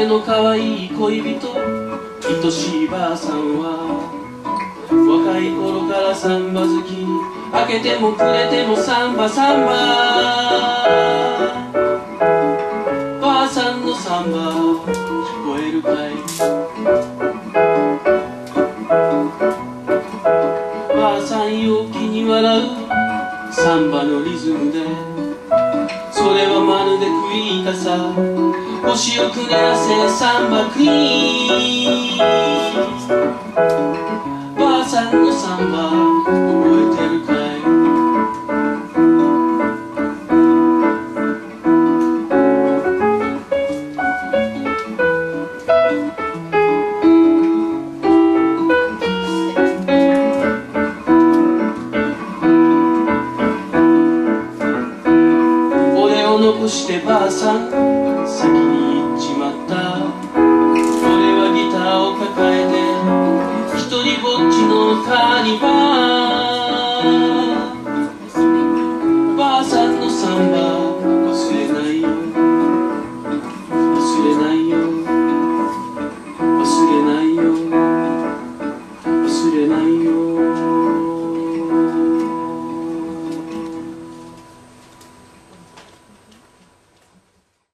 俺の可愛い恋人愛しいばあさんは若い頃からサンバ好き、開けてもくれてもサンバサンバ。ばあさんのサンバ聞こえるかい。ばあさん陽気に笑うサンバのリズムで、それはまるでクイータさ、星をくねらせサンバクイーン。ばあさんのサンバ覚えてるかい。俺を残してばあさん先に行っちまった。俺はギターを抱えて一人ぼっちのカーニバル。